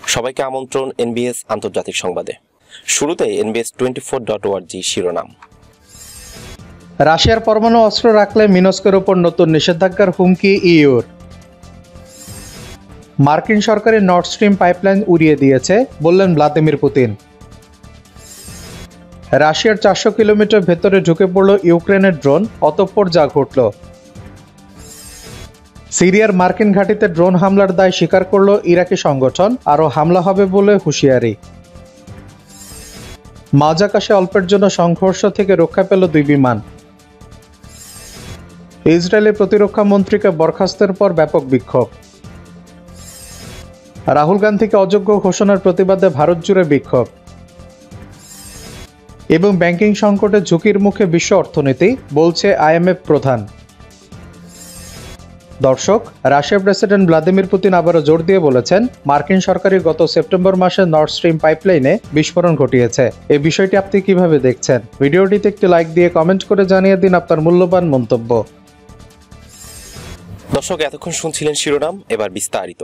সবাইকে আমন্ত্রণ NBS আন্তর্জাতিক সংবাদে। শুরুতে NBS24.org শিরোনাম। রাশিয়ার পরমাণু অস্ত্র রাখলে মিনস্কের উপর নতুন নিষেধাজ্ঞার হুমকি ইউর। মার্কিন সরকারের নর্থ স্ট্রিম পাইপলাইন উড়িয়ে দিয়েছে বললেন ভ্লাদিমির পুতিন। রাশিয়ার 400 কিলোমিটার ভেতরে ঢুকে পড়ল ইউক্রেনের ড্রোন, অতঃপর যা ঘটল। সিরিয়ার মার্কিন ঘাঁটিতে ড্রোন হামলার দায় স্বীকার করল ইরাকি সংগঠন, আরও হামলা হবে বলে হুঁশিয়ারি। মাঝ আকাশে অল্পের জন্য সংঘর্ষ থেকে রক্ষা পেল 2 বিমান। ইসরায়েলের প্রতিরক্ষা মন্ত্রীকে বরখাস্তের পর ব্যাপক বিক্ষোভ। রাহুল গান্ধীকে অযোগ্য ঘোষণার প্রতিবাদে ভারত জুড়ে বিক্ষোভ। এবং ব্যাংকিং সংকটে ঝুঁকির মুখে বিশ্ব অর্থনীতি, বলছে IMF প্রধান। দর্শক, রাশিয়ার প্রেসিডেন্ট ভ্লাদিমির পুতিন আবারও জোর দিয়ে বলেছেন, মার্কিন সরকারই গত সেপ্টেম্বর মাসে নর্থ স্ট্রিম পাইপলাইনে বিস্ফোরণ ঘটিয়েছে। এই বিষয়টি আপনি কিভাবে দেখছেন? ভিডিওটিতে একটি লাইক দিয়ে কমেন্ট করে জানিয়ে দিন আপনার মূল্যবান মন্তব্য। দর্শক, এতক্ষণ শুনছিলেন শিরোনাম, এবার বিস্তারিত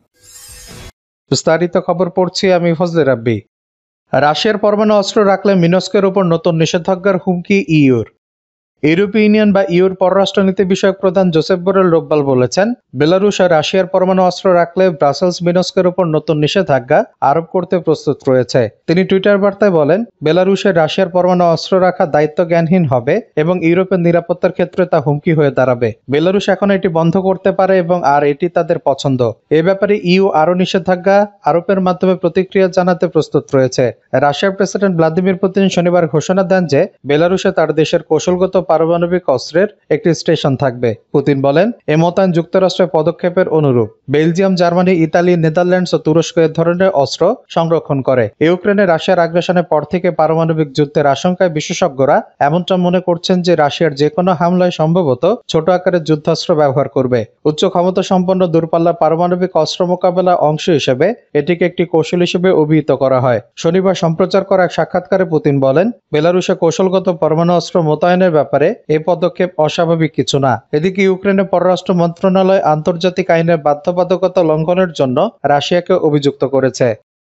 খবর পড়ছি আমি ফজলে রাব্বি। রাশিয়ার পরমাণু অস্ত্র রাখলে মিনস্কের উপর নতুন নিষেধাজ্ঞার হুমকি ইউর। ইউরোপীয় ইউনিয়ন বা ইউর পররাষ্ট্রনীতি বিষয়ক প্রধান জোসেফ বোরেল রোববার বলেছেন, বেলারুশ আর রাশিয়ার পরমাণু অস্ত্র রাখলে ব্রাসেলস মিনস্কের উপর নতুন নিষেধাজ্ঞা আরোপ করতে প্রস্তুত রয়েছে। তিনি টুইটার বার্তায় বলেন, বেলারুশের রাশিয়ার পরমাণু অস্ত্র রাখা দায়িত্ব জ্ঞানহীন হবে এবং ইউরোপের নিরাপত্তার ক্ষেত্রে তা হুমকি হয়ে দাঁড়াবে। বেলারুশ এখন এটি বন্ধ করতে পারে এবং আর এটি তাদের পছন্দ। এ ব্যাপারে ইউ আরও নিষেধাজ্ঞা আরোপের মাধ্যমে প্রতিক্রিয়া জানাতে প্রস্তুত রয়েছে। রাশিয়ার প্রেসিডেন্ট ভ্লাদিমির পুতিন শনিবার ঘোষণা দেন যে বেলারুশে তার দেশের কৌশলগত পারমাণবিক অস্ত্রের একটি স্টেশন থাকবে। পুতিন বলেন, এ মোতায়েন যুক্তরাষ্ট্রের পদক্ষেপের অনুরূপ। বেলজিয়াম, জার্মানি, ইতালি, নেদারল্যান্ডস ও তুরস্ক এ ধরনের অস্ত্র সংরক্ষণ করে। ইউক্রেনে রাশিয়ার আগ্রাসনের পর থেকে পারমাণবিক যুদ্ধের আশঙ্কায় বিশেষজ্ঞরা এমনটা মনে করছেন যে রাশিয়ার যে কোনো হামলায় সম্ভবত ছোট আকারের যুদ্ধাস্ত্র ব্যবহার করবে। উচ্চ ক্ষমতা সম্পন্ন দূরপাল্লার পারমাণবিক অস্ত্র মোকাবেলা অংশ হিসেবে এটিকে একটি কৌশল হিসেবে অভিহিত করা হয়। শনিবার সম্প্রচার করা এক সাক্ষাৎকারে পুতিন বলেন, বেলারুশে কৌশলগত পরমাণু অস্ত্র মোতায়েনের ব্যাপারে এই পদক্ষেপ অস্বাভাবিক কিছু না। এদিকে ইউক্রেনের পররাষ্ট্র মন্ত্রণালয় আন্তর্জাতিক আইনের বাধ্যবাধকতা লঙ্ঘনের জন্য রাশিয়াকে অভিযুক্ত করেছে।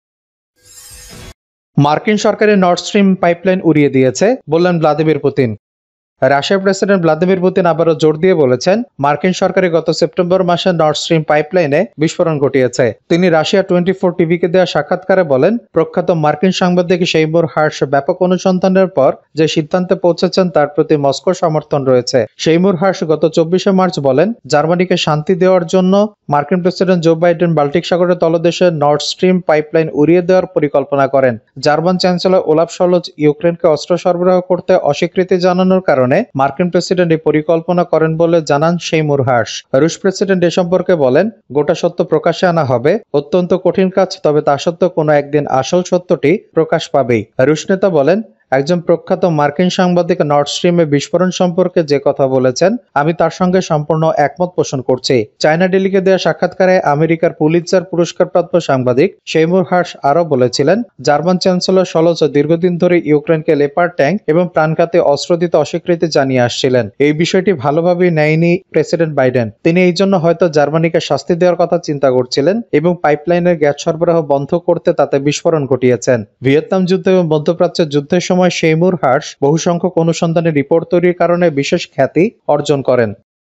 মার্কিন সরকারের নর্থ স্ট্রিম পাইপলাইন উড়িয়ে দিয়েছে বললেন ভ্লাদিমির পুতিন। রাশিয়ার প্রেসিডেন্ট ভ্লাদিমির পুতিন আবারও জোর দিয়ে বলেছেন, মার্কিন সরকারই গত সেপ্টেম্বর মাসে নর্থ স্ট্রিম পাইপলাইনে বিস্ফোরণ ঘটিয়েছে। তিনি রাশিয়া 24 টিভিকে দেওয়া সাক্ষাৎকারে বলেন, প্রখ্যাত মার্কিন সাংবাদিক সেইমুর হার্শ ব্যাপক অনুসন্ধানের পর যে সিদ্ধান্তে পৌঁছেছেন তার প্রতি মস্কোর সমর্থন রয়েছে। সেইমুর হার্শ গত 24 মার্চ বলেন, জার্মানিকে শান্তি দেওয়ার জন্য মার্কিন প্রেসিডেন্ট জো বাইডেন বাল্টিক সাগরের তলদেশে নর্থ স্ট্রিম পাইপলাইন উড়িয়ে দেওয়ার পরিকল্পনা করেন। জার্মান চ্যান্সেলর ওলাফ শলজ ইউক্রেনকে অস্ত্র সরবরাহ করতে অস্বীকৃতি জানানোর কারণে মার্কিন প্রেসিডেন্ট এই পরিকল্পনা করেন বলে জানান সেইমুর হার্শ। রুশ প্রেসিডেন্ট এ সম্পর্কে বলেন, গোটা সত্য প্রকাশে আনা হবে অত্যন্ত কঠিন কাজ, তবে তা সত্ত্বেও কোনো একদিন আসল সত্যটি প্রকাশ পাবেই। রুশ নেতা বলেন, একজন প্রখ্যাত মার্কিন সাংবাদিক নর্থ স্ট্রিমে বিস্ফোরণ সম্পর্কে যে কথা বলেছেন আমি তার সঙ্গে সম্পূর্ণ একমত পোষণ করছি। চায়না ডেইলিকে দেওয়া সাক্ষাৎকারে আমেরিকার পুলিৎজার পুরস্কারপ্রাপ্ত সাংবাদিক সেইমুর হার্শ আরও বলেছিলেন, জার্মান চ্যান্সেলর শলজ দীর্ঘদিন ধরে ইউক্রেনকে লেপার্ড ট্যাঙ্ক এবং প্রাণঘাতী অস্ত্র দিতে অস্বীকৃতি জানিয়ে আসছিলেন। এই বিষয়টি ভালোভাবেই নেয়নি প্রেসিডেন্ট বাইডেন। তিনি এই জন্য হয়তো জার্মানিকে শাস্তি দেওয়ার কথা চিন্তা করছিলেন এবং পাইপলাইনের গ্যাস সরবরাহ বন্ধ করতে তাতে বিস্ফোরণ ঘটিয়েছেন। ভিয়েতনাম যুদ্ধ এবং মধ্যপ্রাচ্যের যুদ্ধের সময় সেইমুর হার্শ বহু সংখ্যক অনুসন্ধানী রিপোর্ট তৈরির কারণে বিশেষ খ্যাতি অর্জন করেন।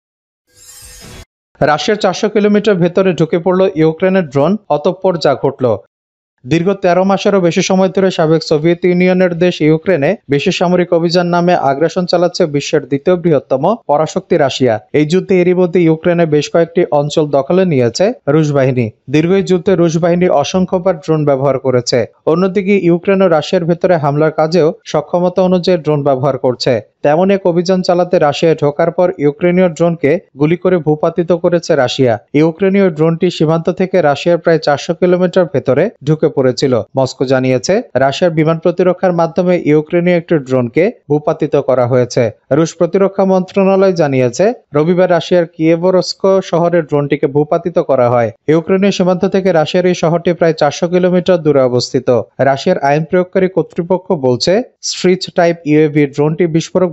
রাশিয়ার 400 কিলোমিটার ভেতরে ঢুকে পড়ল ইউক্রেনের ড্রোন, অতঃপর যা ঘটল। দীর্ঘ 13 মাসেরও বেশি সময় ধরে সাবেক সোভিয়েত ইউনিয়নের দেশ ইউক্রেনে বিশেষ সামরিক অভিযান নামে আগ্রাসন চালাচ্ছে বিশ্বের দ্বিতীয় বৃহত্তম পরাশক্তি রাশিয়া। এই যুদ্ধে এরই মধ্যে ইউক্রেনে বেশ কয়েকটি অঞ্চল দখলে নিয়েছে রুশ বাহিনী। দীর্ঘ এই যুদ্ধে রুশ বাহিনী অসংখ্যবার ড্রোন ব্যবহার করেছে। অন্যদিকে ইউক্রেন ও রাশিয়ার ভেতরে হামলার কাজেও সক্ষমতা অনুযায়ী ড্রোন ব্যবহার করছে। তেমন এক অভিযান চালাতে রাশিয়ায় ঢোকার পর ইউক্রেনীয় ড্রোনকে গুলি করে ভূপাতিত করেছে রাশিয়া। ইউক্রেনীয় ড্রোনটি সীমান্ত থেকে রাশিয়ার প্রায় 400 কিলোমিটার ভেতরে ঢুকে পড়েছিল। মস্কো জানিয়েছে, রাশিয়ার বিমান প্রতিরক্ষার মাধ্যমে ইউক্রেনীয় একটি ড্রোনকে ভূপাতিত করা হয়েছে। রুশ প্রতিরক্ষা মন্ত্রণালয় জানিয়েছে, রবিবার রাশিয়ার কিয়েভরস্ক শহরের ড্রোনটিকে ভূপাতিত করা হয়। ইউক্রেনীয় সীমান্ত থেকে রাশিয়ার এই শহরটি প্রায় 400 কিলোমিটার দূরে অবস্থিত। রাশিয়ার আইন প্রয়োগকারী কর্তৃপক্ষ বলছে, স্ট্রিচ টাইপ ইউএভি ড্রোনটি বিস্ফোরক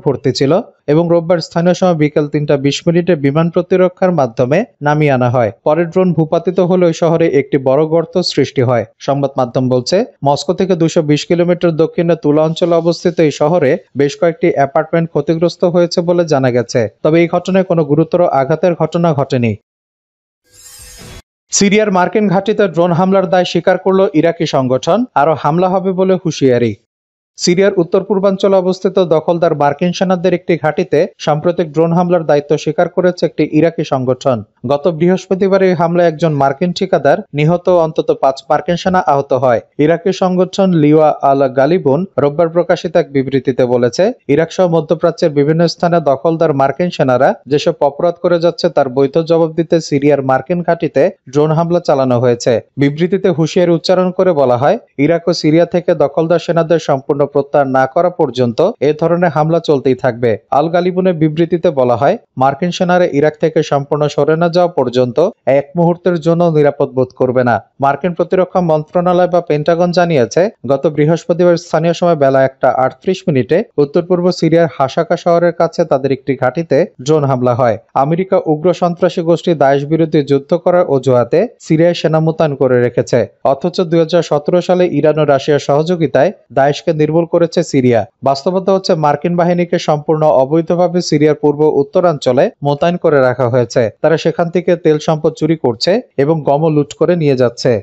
ভর্তি ছিল এবং রোববার স্থানীয় সময় বিকেল 3:20 বিমান প্রতিরক্ষার মাধ্যমে নামিয়ে আনা হয়। পরে ড্রোন ভূপাতিত হলে ওই শহরে একটি বড় গর্ত সৃষ্টি হয়। সংবাদ মাধ্যম বলছে, মস্কো থেকে 220 কিলোমিটার দক্ষিণে তুলা অঞ্চলে অবস্থিত এই শহরে বেশ কয়েকটি অ্যাপার্টমেন্ট ক্ষতিগ্রস্ত হয়েছে বলে জানা গেছে। তবে এই ঘটনায় কোনো গুরুতর আঘাতের ঘটনা ঘটেনি। সিরিয়ার মার্কিন ঘাঁটিতে ড্রোন হামলার দায় স্বীকার করল ইরাকি সংগঠন, আরও হামলা হবে বলে হুঁশিয়ারি। সিরিয়ার উত্তর পূর্বাঞ্চলে অবস্থিত দখলদার মার্কিন সেনাদের একটি ঘাঁটিতে সাম্প্রতিক ড্রোন হামলার দায়িত্ব স্বীকার করেছে একটি ইরাকি সংগঠন। গত বৃহস্পতিবার এই হামলায় একজন মার্কিন ঠিকাদার নিহত, অন্তত 5 মার্কিন সেনা আহত হয়। ইরাকি সংগঠন লিওয়া আল গালিবুন রোববার প্রকাশিত এক বিবৃতিতে বলেছে, ইরাক সহ মধ্যপ্রাচ্যের বিভিন্ন স্থানে দখলদার মার্কিন সেনারা যেসব অপরাধ করে যাচ্ছে তার বৈধ জবাব দিতে সিরিয়ার মার্কিন ঘাঁটিতে ড্রোন হামলা চালানো হয়েছে। বিবৃতিতে হুঁশিয়ারি উচ্চারণ করে বলা হয়, ইরাক ও সিরিয়া থেকে দখলদার সেনাদের সম্পূর্ণ প্রত্যাহার না করা পর্যন্ত এ ধরনের হামলা চলতেই থাকবে। আল গালিবুনের বিবৃতিতে বলা হয়, মার্কিন সেনারা ইরাক থেকে সম্পূর্ণ সরে না যাওয়া পর্যন্ত এক মুহূর্তের জন্য নিরাপদ বোধ করবে না। মার্কিন প্রতিরক্ষা মন্ত্রণালয় বা পেন্টাগন জানিয়েছে, গত বৃহস্পতিবার স্থানীয় সময় বেলা 1:38 উত্তর পূর্ব সিরিয়ার হাসাকা শহরের কাছে তাদের একটি ঘাঁটিতে ড্রোন হামলা হয়। আমেরিকা উগ্র সন্ত্রাসী গোষ্ঠী দায়েশ বিরুদ্ধে যুদ্ধ করার অজুহাতে সিরিয়ায় সেনা মোতায়েন করে রেখেছে। অথচ 2017 সালে ইরান ও রাশিয়ার সহযোগিতায় দায়েশকে নির্মূল করেছে সিরিয়া। বাস্তবতা হচ্ছে, মার্কিন বাহিনীকে সম্পূর্ণ অবৈধভাবে সিরিয়ার পূর্ব উত্তরাঞ্চলে মোতায়েন করে রাখা হয়েছে। তারা সেখান থেকে তেল সম্পদ চুরি করছে এবং গম লুট করে নিয়ে যাচ্ছে।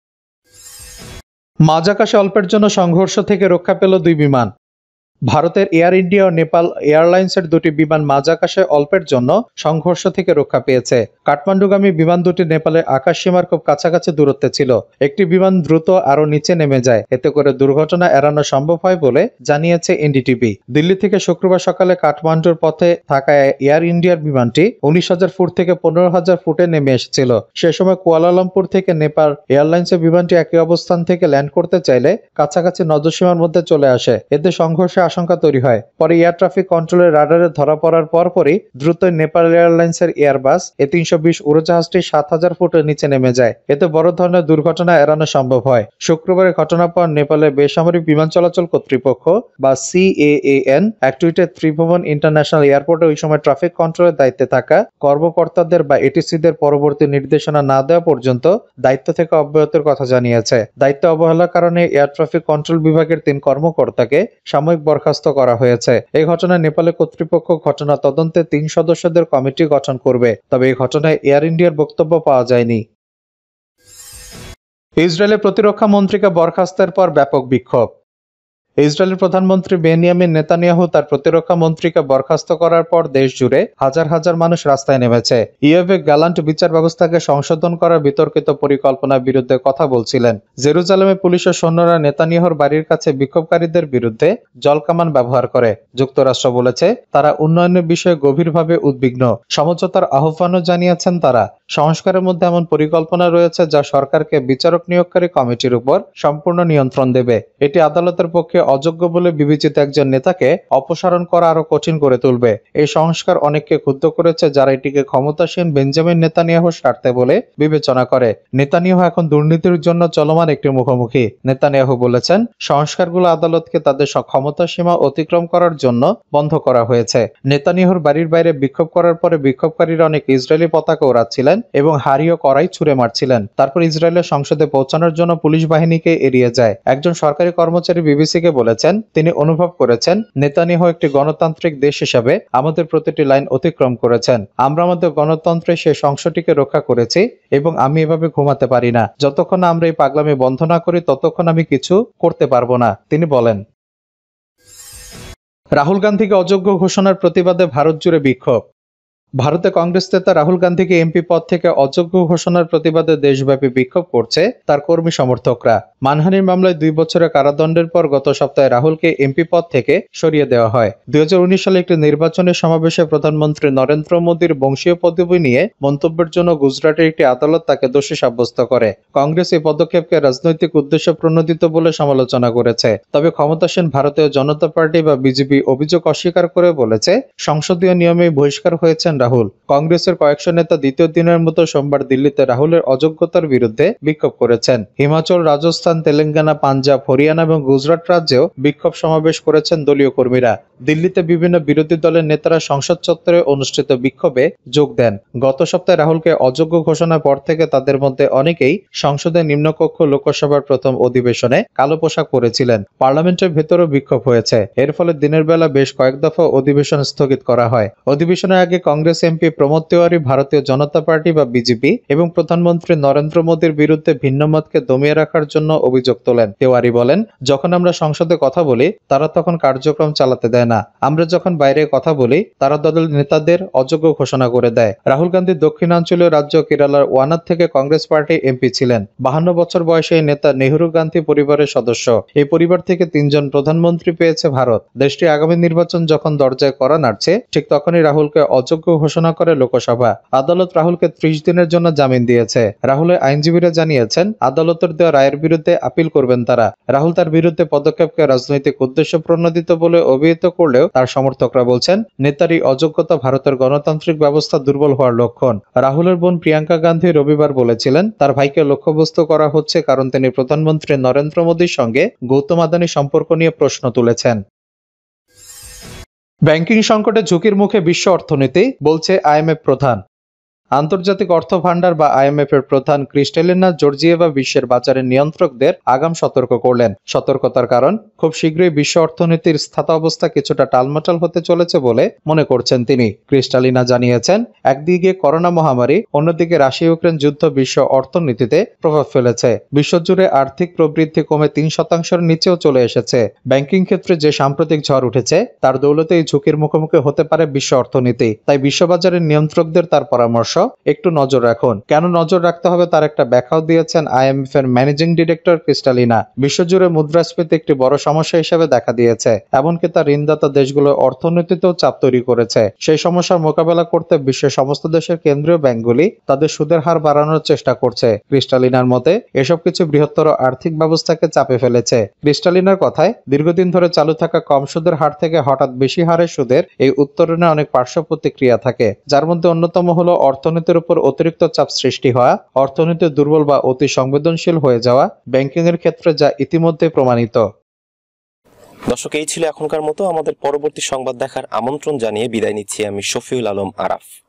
মাঝ আকাশে অল্পের জন্য সংঘর্ষ থেকে রক্ষা পেল 2 বিমান। ভারতের এয়ার ইন্ডিয়া ও নেপাল এয়ারলাইন্সের 2টি বিমান মাঝ আকাশে অল্পের জন্য সংঘর্ষ থেকে রক্ষা পেয়েছে। কাঠমান্ডুগামী বিমান দুটি নেপালের আকাশ সীমার খুব কাছাকাছি দূরত্বে ছিল। একটি বিমান দ্রুত আরো নিচে নেমে যায়, এতে করে দুর্ঘটনা এড়ানো সম্ভব হয় বলে জানিয়েছে এনডিটিভি। দিল্লি থেকে শুক্রবার সকালে কাঠমান্ডুর পথে থাকা এয়ার ইন্ডিয়ার বিমানটি 19,000 ফুট থেকে 15,000 ফুটে নেমে এসেছিল। সে সময় কুয়ালালামপুর থেকে নেপাল এয়ারলাইন্সের বিমানটি একই অবস্থান থেকে ল্যান্ড করতে চাইলে কাছাকাছি নজরসীমার মধ্যে চলে আসে। এতে সংঘর্ষে আশঙ্কা তৈরি হয়। পরে এয়ার ট্রাফিক কন্ট্রোলের রাডারে ধরা পড়ার পরপরই দ্রুত নেপাল এয়ারলাইন্সের এয়ারবাস A320 উড়োজাহাজটি 7,000 ফুটের নিচে নেমে যায়। এতে বড় ধরনের দুর্ঘটনা এড়ানো সম্ভব হয়। শুক্রবারের ঘটনার পর নেপালের বেসামরিক বিমান চলাচল কর্তৃপক্ষ বা CAAN এক টুইটে ত্রিভুবন ইন্টারন্যাশনাল এয়ারপোর্টে ওই সময় ট্রাফিক কন্ট্রোলের দায়িত্বে থাকা কর্মকর্তাদের বা এটিসিদের পরবর্তী নির্দেশনা না দেওয়া পর্যন্ত দায়িত্ব থেকে অব্যাহতির কথা জানিয়েছে। দায়িত্ব অবহেলার কারণে এয়ার ট্রাফিক কন্ট্রোল বিভাগের 3 কর্মকর্তাকে সাময়িক বরখাস্ত করা হয়েছে। এই ঘটনায় নেপালের কর্তৃপক্ষ ঘটনা তদন্তে 3 সদস্যদের কমিটি গঠন করবে। তবে এই ঘটনায় এয়ার ইন্ডিয়ার বক্তব্য পাওয়া যায়নি। ইসরায়েলের প্রতিরক্ষা মন্ত্রীকে বরখাস্তের পর ব্যাপক বিক্ষোভ। ইসরায়েলের প্রধানমন্ত্রী বেনিয়ামিন নেতানিয়াহু তার প্রতিরক্ষা মন্ত্রীকে বরখাস্ত করার পর দেশ জুড়ে হাজার হাজার মানুষ রাস্তায় নেমেছে। ইয়েভে গ্যালান্ট বিচার ব্যবস্থাকে সংশোধন করার বিতর্কিত পরিকল্পনার বিরুদ্ধে কথা বলছিলেন। জেরুজালেমে পুলিশ ও সৈন্যরা নেতানিয়াহুর বাড়ির কাছে বিক্ষোভকারীদের বিরুদ্ধে জলকামান ব্যবহার করে। যুক্তরাষ্ট্র বলেছে তারা উন্নয়নের বিষয়ে গভীরভাবে উদ্বিগ্ন। সমঝোতার আহ্বানও জানিয়েছেন তারা। সংস্কারের মধ্যে এমন পরিকল্পনা রয়েছে যা সরকারকে বিচারক নিয়োগকারী কমিটির উপর সম্পূর্ণ নিয়ন্ত্রণ দেবে। এটি আদালতের পক্ষে অযোগ্য বলে বিবেচিত একজন নেতাকে অপসারণ করা আরো কঠিন করে তুলবে। এই সংস্কার অনেককে ক্ষুব্ধ করেছে, যারা এটিকে ক্ষমতাসীন বেঞ্জামিন নেতানিয়াহুর স্বার্থে বলে বিবেচনা করে। নেতানিয়াহু এখন দুর্নীতির জন্য চলমান একটি মুখোমুখি। নেতানিয়াহু বলেছেন, সংস্কারগুলো আদালতকে তাদের ক্ষমতার সীমা অতিক্রম করার জন্য বন্ধ করা হয়েছে। নেতানিয়াহুর বাড়ির বাইরে বিক্ষোভ করার পরে বিক্ষোভকারীরা অনেক ইসরায়েলি পতাকা ওড়াচ্ছিলেন এবং হাড়ি ও কড়াই ছুঁড়ে মারছিলেন। তারপর ইসরায়েলের সংসদে পৌঁছানোর জন্য পুলিশ বাহিনীকে এড়িয়ে যায়। একজন সরকারি কর্মচারী বিবিসিকে বলেছেন, তিনি অনুভব করেছেন নেতানিয়াহু একটি গণতান্ত্রিক দেশ হিসাবে আমাদের প্রতিটি লাইন অতিক্রম করেছেন। আমরা আমাদের গণতন্ত্রে সেই অংশটিকে রক্ষা করেছি এবং আমি এভাবে ঘুমাতে পারি না। যতক্ষণ আমরা এই পাগলামি বন্ধ না করি ততক্ষণ আমি কিছু করতে পারবো না, তিনি বলেন। রাহুল গান্ধীকে অযোগ্য ঘোষণার প্রতিবাদে ভারত জুড়ে বিক্ষোভ। ভারতে কংগ্রেস নেতা রাহুল গান্ধীকে এমপি পদ থেকে অযোগ্য ঘোষণার প্রতিবাদে দেশব্যাপী বিক্ষোভ করছে তার কর্মী সমর্থকরা। মানহানির মামলায় 2 বছরের কারাদণ্ডের পর গত সপ্তাহে রাহুলকে এমপি পদ থেকে সরিয়ে দেওয়া হয়। 2019 সালে একটি নির্বাচনী সমাবেশে প্রধানমন্ত্রী নরেন্দ্র মোদীর বংশীয় পদবি নিয়ে মন্তব্যের জন্য গুজরাটের একটি আদালত তাকে দোষী সাব্যস্ত করে। কংগ্রেস এই পদক্ষেপকে রাজনৈতিক উদ্দেশ্যে প্রণোদিত বলে সমালোচনা করেছে। তবে ক্ষমতাসীন ভারতীয় জনতা পার্টি বা বিজেপি অভিযোগ অস্বীকার করে বলেছে, সংসদীয় নিয়মে বহিষ্কার হয়েছেন রাহুল। কংগ্রেসের কয়েকশো নেতা দ্বিতীয় দিনের মতো সোমবার দিল্লিতে রাহুলের অযোগ্যতার বিরুদ্ধে বিক্ষোভ করেছেন। হিমাচল, রাজস্থান, রাজস্থান, তেলেঙ্গানা, পাঞ্জাব, হরিয়ানা এবং গুজরাট রাজ্যেও বিক্ষোভ সমাবেশ করেছেন দলীয় কর্মীরা। দিল্লিতে বিভিন্ন বিরোধী দলের নেতারা সংসদ চত্বরে অনুষ্ঠিত বিক্ষোভে যোগ দেন। গত সপ্তাহে রাহুলকে অযোগ্য ঘোষণার পর থেকে তাদের মধ্যে অনেকেই সংসদের নিম্নকক্ষ লোকসভার প্রথম অধিবেশনে কালো পোশাক পরেছিলেন। পার্লামেন্টের ভেতরও বিক্ষোভ হয়েছে। এর ফলে দিনের বেলা বেশ কয়েক দফা অধিবেশন স্থগিত করা হয়। অধিবেশনের আগে কংগ্রেস এমপি প্রমোদ তিওয়ারি ভারতীয় জনতা পার্টি বা বিজেপি এবং প্রধানমন্ত্রী নরেন্দ্র মোদীর বিরুদ্ধে ভিন্নমতকে দমিয়ে রাখার জন্য অভিযোগ তোলেন। তিওয়ারি বলেন, যখন আমরা সংসদে কথা বলি তারা তখন কার্যক্রম চালাতে দেয় না, আমরা যখন বাইরে কথা বলি তারা দলের নেতাদের অযোগ্য ঘোষণা করে দেয়। রাহুল গান্ধী দক্ষিণাঞ্চলীয় রাজ্য কেরালার ওয়ানাদ থেকে কংগ্রেস পার্টি এমপি ছিলেন। 52 বছর বয়সে এই নেতা নেহরু গান্ধী পরিবারের সদস্য। এই পরিবার থেকে 3 জন প্রধানমন্ত্রী পেয়েছে ভারত। দেশটি আগামী নির্বাচন যখন দরজায় কড়া নাড়ছে ঠিক তখনই রাহুলকে অযোগ্য ঘোষণা করে লোকসভা। আদালত রাহুলকে 30 দিনের জন্য জামিন দিয়েছে। রাহুলের আইনজীবীরা জানিয়েছেন আদালতের দেওয়া রায়ের বিরুদ্ধে আপিল করবেন তারা। রাহুল তার বিরুদ্ধে পদক্ষেপকে রাজনৈতিক উদ্দেশ্য প্রণোদিত বলে অভিহিত করলেও তার সমর্থকরা বলছেন নেতার এই অযোগ্যতা ভারতের গণতান্ত্রিক ব্যবস্থা দুর্বল হওয়ার লক্ষণ। রাহুলের বোন প্রিয়াঙ্কা গান্ধী রবিবার বলেছিলেন তার ভাইকে লক্ষ্যবস্তু করা হচ্ছে কারণ তিনি প্রধানমন্ত্রী নরেন্দ্র মোদীর সঙ্গে গৌতম আদানি সম্পর্ক নিয়ে প্রশ্ন তুলেছেন। ব্যাংকিং সংকটে ঝুঁকির মুখে বিশ্ব অর্থনীতি, বলছে আইএমএফ প্রধান। আন্তর্জাতিক অর্থ ভান্ডার বা আইএমএফ এর প্রধান ক্রিস্টালিনা জর্জিয়েভা বিশ্বের বাজারের নিয়ন্ত্রকদের আগাম সতর্ক করলেন। সতর্কতার কারণ, খুব শীঘ্রই বিশ্ব অর্থনীতির স্থিতাবস্থা কিছুটা টালমাটাল হতে চলেছে বলে মনে করছেন তিনি। ক্রিস্টালিনা জানিয়েছেন, একদিকে করোনা মহামারী, অন্যদিকে রাশিয়া ইউক্রেন যুদ্ধ বিশ্ব অর্থনীতিতে প্রভাব ফেলেছে। বিশ্বজুড়ে আর্থিক প্রবৃদ্ধি কমে 3% নিচেও চলে এসেছে। ব্যাংকিং ক্ষেত্রে যে সাম্প্রতিক ঝড় উঠেছে তার দৌলতে এই ঝুঁকির মুখোমুখি হতে পারে বিশ্ব অর্থনীতি। তাই বিশ্ববাজারের নিয়ন্ত্রকদের তার পরামর্শ, একটু নজর রাখুন। কেন নজর রাখতে হবে তার একটা ব্যাখ্যাও দিয়েছেন আইএমএফ এর ম্যানেজিং ডিরেক্টর ক্রিস্টালিনা। বিশ্বজুড়ে মুদ্রাস্ফীতি একটি বড় সমস্যা হিসেবে দেখা দিয়েছে, এমনকি তার ঋণদাতা দেশগুলোর অর্থনীতিতেও চাপ তৈরি করেছে। সেই সমস্যার মোকাবেলা করতে বিশ্বের সমস্ত দেশের কেন্দ্রীয় ব্যাংকগুলি তাদের সুদের হার বাড়ানোর চেষ্টা করছে। ক্রিস্টালিনার মতে এসব কিছু বৃহত্তর আর্থিক ব্যবস্থাকে চাপে ফেলেছে। ক্রিস্টালিনার কথায়, দীর্ঘদিন ধরে চালু থাকা কম সুদের হার থেকে হঠাৎ বেশি হারের সুদের এই উত্তরণে অনেক পার্শ্ব প্রতিক্রিয়া থাকে, যার মধ্যে অন্যতম হলো অর্থনীতির উপর অতিরিক্ত চাপ সৃষ্টি হওয়া, অর্থনীতি দুর্বল বা অতি সংবেদনশীল হয়ে যাওয়া, ব্যাংকিং এর ক্ষেত্রে যা ইতিমধ্যে প্রমাণিত। দর্শক, এই ছিল এখনকার মতো। আমাদের পরবর্তী সংবাদ দেখার আমন্ত্রণ জানিয়ে বিদায় নিচ্ছি আমি শফিউল আলম আরাফ।